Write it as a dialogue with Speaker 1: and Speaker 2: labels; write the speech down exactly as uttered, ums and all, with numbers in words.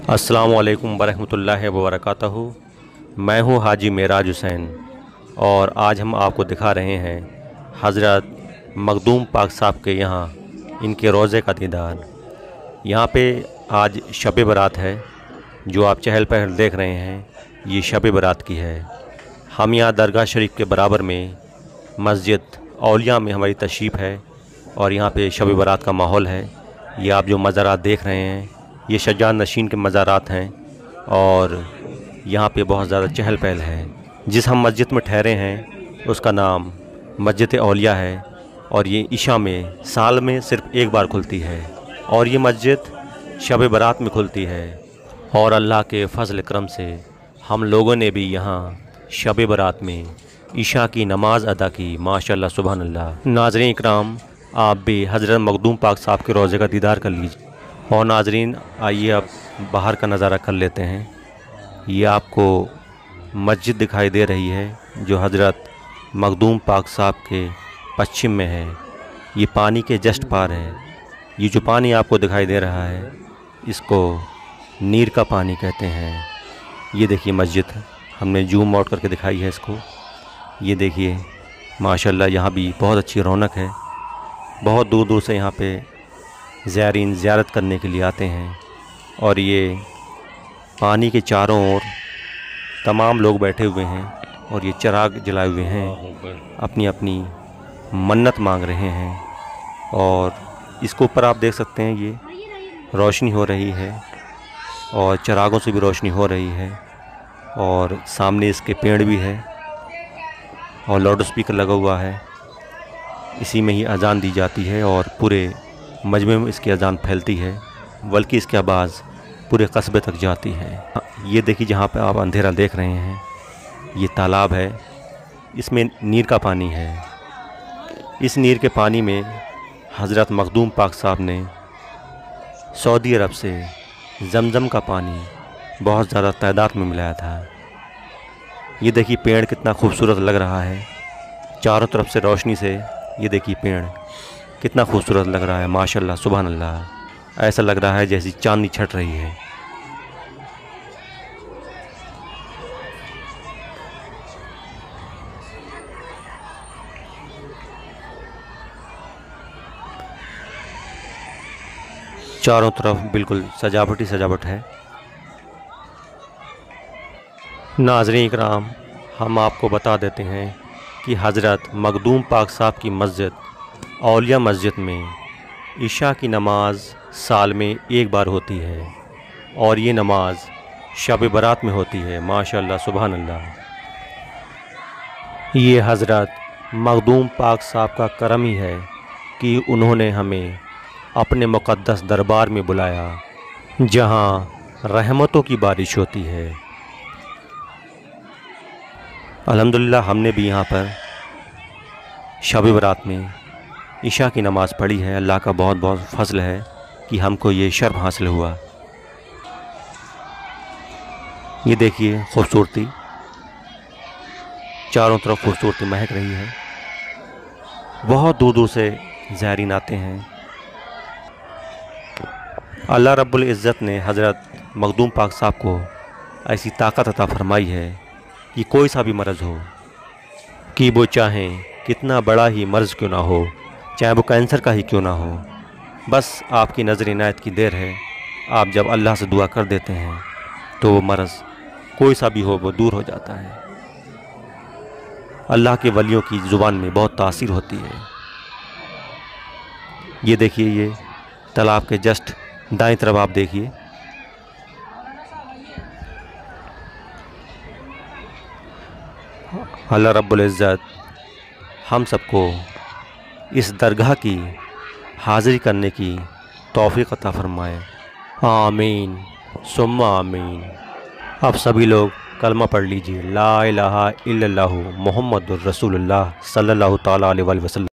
Speaker 1: अस्सलामु अलैकुम वरहमतुल्लाहि वबरकातुहू। मैं हूँ हाजी मेराज हुसैन और आज हम आपको दिखा रहे हैं हज़रत मखदूम पाक साहब के यहाँ इनके रोज़े का दीदार। यहाँ पे आज शब बरात है। जो आप चहल पहल देख रहे हैं ये शब बरात की है। हम यहाँ दरगाह शरीफ के बराबर में मस्जिद औलिया में हमारी तशरीफ़ है और यहाँ पे शब बरात का माहौल है। ये आप जो मज़ारात देख रहे हैं ये शजान नशीन के मज़ारात हैं और यहाँ पे बहुत ज़्यादा चहल पहल है। जिस हम मस्जिद में ठहरे हैं उसका नाम मस्जिद औलिया है और ये इशा में साल में सिर्फ़ एक बार खुलती है और ये मस्जिद शब बरात में खुलती है। और अल्लाह के फ़ज़ल करम से हम लोगों ने भी यहाँ शब बरात में इशा की नमाज़ अदा की। माशाअल्लाह सुभान अल्लाह। नाज़रीन इकराम, आप भी हज़रत मखदूम पाक साहब के रोज़े का दीदार कर लीजिए। और नाज़रीन आइए अब बाहर का नज़ारा कर लेते हैं। ये आपको मस्जिद दिखाई दे रही है जो हज़रत मखदूम पाक साहब के पश्चिम में है। ये पानी के जस्ट पार है। ये जो पानी आपको दिखाई दे रहा है इसको नीर का पानी कहते हैं। ये देखिए मस्जिद, हमने जूम आउट करके दिखाई है इसको। ये देखिए माशाअल्लाह, यहाँ भी बहुत अच्छी रौनक है। बहुत दूर दूर से यहाँ पे ज़ायरीन ज़ियारत करने के लिए आते हैं और ये पानी के चारों ओर तमाम लोग बैठे हुए हैं और ये चिराग जलाए हुए हैं, अपनी अपनी मन्नत मांग रहे हैं। और इसके ऊपर आप देख सकते हैं ये रोशनी हो रही है और चिरागों से भी रोशनी हो रही है और सामने इसके पेड़ भी है और लाउड स्पीकर लगा हुआ है। इसी में ही अजान दी जाती है और पूरे मजमे में इसकी अजान फैलती है, बल्कि इसकी आवाज़ पूरे कस्बे तक जाती है। ये देखिए जहाँ पे आप अंधेरा देख रहे हैं ये तालाब है, इसमें नीर का पानी है। इस नीर के पानी में हज़रत मखदूम पाक साहब ने सऊदी अरब से जमजम का पानी बहुत ज़्यादा तादाद में मिलाया था। ये देखिए पेड़ कितना खूबसूरत लग रहा है, चारों तरफ से रोशनी से। ये देखिए पेड़ कितना खूबसूरत लग रहा है, माशाअल्लाह सुभान अल्लाह। ऐसा लग रहा है जैसी चांदनी छट रही है। चारों तरफ बिल्कुल सजावट ही सजावट है। नाज़रीन इकराम, हम आपको बता देते हैं कि हज़रत मखदूम पाक साहब की मस्जिद औलिया मस्जिद में इशा की नमाज़ साल में एक बार होती है और ये नमाज़ शब बरात में होती है। माशाअल्लाह सुभान अल्लाह। ये हज़रत मखदूम पाक साहब का करम ही है कि उन्होंने हमें अपने मुक़द्दस दरबार में बुलाया जहाँ रहमतों की बारिश होती है। अल्हम्दुलिल्लाह हमने भी यहाँ पर शब बरात में इशा की नमाज़ पढ़ी है। अल्लाह का बहुत बहुत फ़ज़ल है कि हमको ये शर्फ़ हासिल हुआ। ये देखिए खूबसूरती, चारों तरफ खूबसूरती महक रही है। बहुत दूर दूर से ज़ायरीन आते हैं। अल्लाह रब्बुल इज़्ज़त ने हज़रत मखदूम पाक साहब को ऐसी ताकत अता फ़रमाई है कि कोई सा भी मर्ज़ हो, कि वो चाहें कितना बड़ा ही मर्ज़ क्यों ना हो, चाहे वो कैंसर का ही क्यों ना हो, बस आपकी नज़र इनायत की देर है। आप जब अल्लाह से दुआ कर देते हैं तो वो मर्ज़ कोई सा भी हो वो दूर हो जाता है। अल्लाह के वलियों की ज़ुबान में बहुत तासीर होती है। ये देखिए ये तालाब के जस्ट दाईं तरफ आप देखिए, अल्लाह रब्बुल इज़्ज़त हम सबको इस दरगाह की हाज़िरी करने की तौफ़ीक़ अता फ़रमाए। आमीन सुम्मा आमीन। अब सभी लोग कलमा पढ़ लीजिए, ला इलाहा इल्लल्लाहु मुहम्मदुर रसूलुल्लाह सल्लल्लाहु ताला अलैहि वसल्लम।